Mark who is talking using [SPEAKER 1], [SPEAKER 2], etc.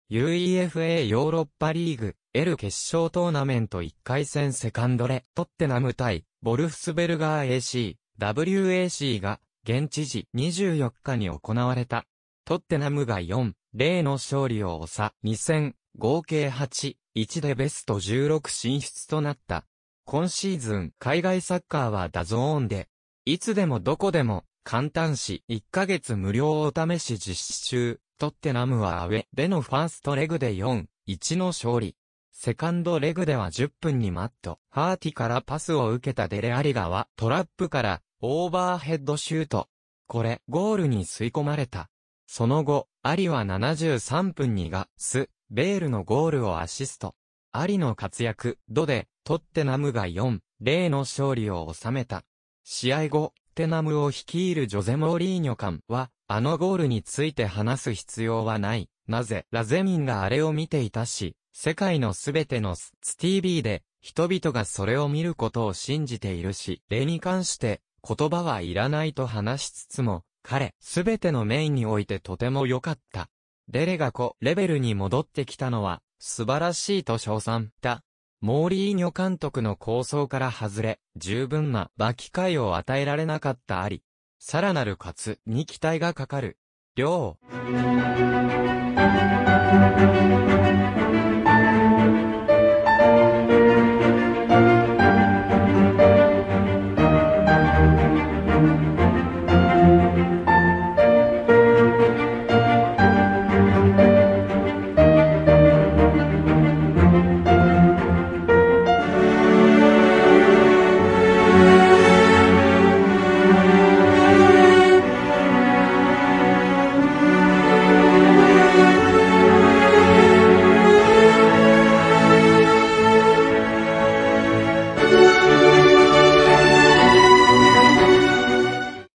[SPEAKER 1] UEFA ヨーロッパリーグ、L 決勝トーナメント1回戦セカンドレ、トッテナム対、ボルフスベルガー AC、WAC が、現地時24日に行われた。トッテナムが4、0の勝利を収、2戦、合計8、1でベスト16進出となった。今シーズン、海外サッカーはダゾーンで、いつでもどこでも、簡単し1ヶ月無料お試し実施中。トッテナムはアウェでのファーストレグで4、1の勝利。セカンドレグでは10分にマット・ハーティからパスを受けたデレアリガはトラップからオーバーヘッドシュート。これ、ゴールに吸い込まれた。その後、アリは73分にガス・ベールのゴールをアシスト。アリの活躍、で、トッテナムが4、0の勝利を収めた。試合後、トッテナムを率いるジョゼ・モーリーニョ監は、あのゴールについて話す必要はない。なぜ、ラゼミンがあれを見ていたし、世界のすべてのTV で、人々がそれを見ることを信じているし、例に関して、言葉はいらないと話しつつも、彼、すべての面においてとても良かった。デレがレベルに戻ってきたのは、素晴らしいと称賛だ。モーリーニョ監督の構想から外れ、十分な機会を与えられなかったアリ。さらなる活に期待がかかる。両